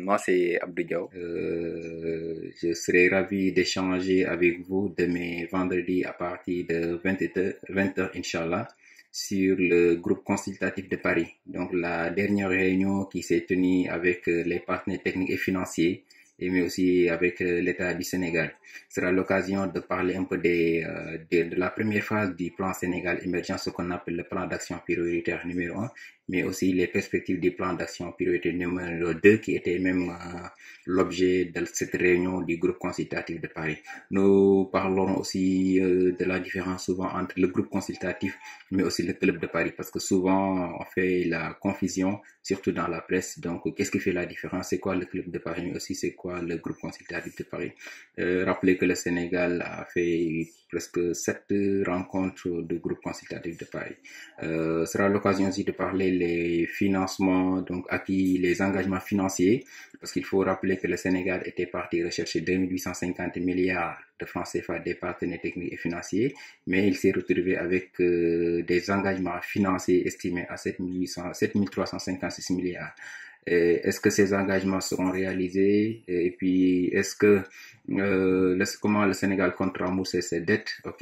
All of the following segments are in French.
Moi, c'est Abdou Diaw. Je serais ravi d'échanger avec vous demain vendredi à partir de 20h, Inch'Allah, sur le groupe consultatif de Paris. Donc, la dernière réunion qui s'est tenue avec les partenaires techniques et financiers, et mais aussi avec l'État du Sénégal. Sera l'occasion de parler un peu de la première phase du plan Sénégal émergent, ce qu'on appelle le plan d'action prioritaire numéro 1, mais aussi les perspectives du plan d'action prioritaire numéro 2, qui était même l'objet de cette réunion du groupe consultatif de Paris. Nous parlerons aussi de la différence souvent entre le groupe consultatif, mais aussi le club de Paris, parce que souvent on fait la confusion, surtout dans la presse. Donc, qu'est-ce qui fait la différence? C'est quoi le club de Paris, mais aussi c'est quoi le groupe consultatif de Paris? Rappelez que le Sénégal a fait presque 7 rencontres de groupe consultatif de Paris. Sera l'occasion aussi de parler les financements donc acquis, les engagements financiers, parce qu'il faut rappeler que le Sénégal était parti rechercher 2850 milliards de francs CFA des partenaires techniques et financiers, mais il s'est retrouvé avec des engagements financiers estimés à 7356 milliards. Est-ce que ces engagements seront réalisés? Et puis, est-ce que comment le Sénégal compte rembourser ses dettes? Ok.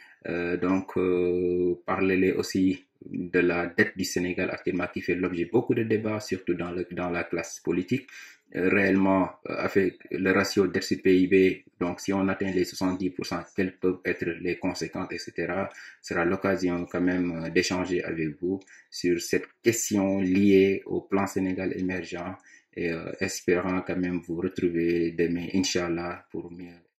Parlez aussi de la dette du Sénégal actuellement qui fait l'objet de beaucoup de débats, surtout dans la classe politique. Réellement, avec le ratio dette sur PIB, donc si on atteint les 70%, quelles peuvent être les conséquences, etc. Sera l'occasion quand même d'échanger avec vous sur cette question liée au plan Sénégal émergent et espérant quand même vous retrouver demain, Inch'Allah, pour mieux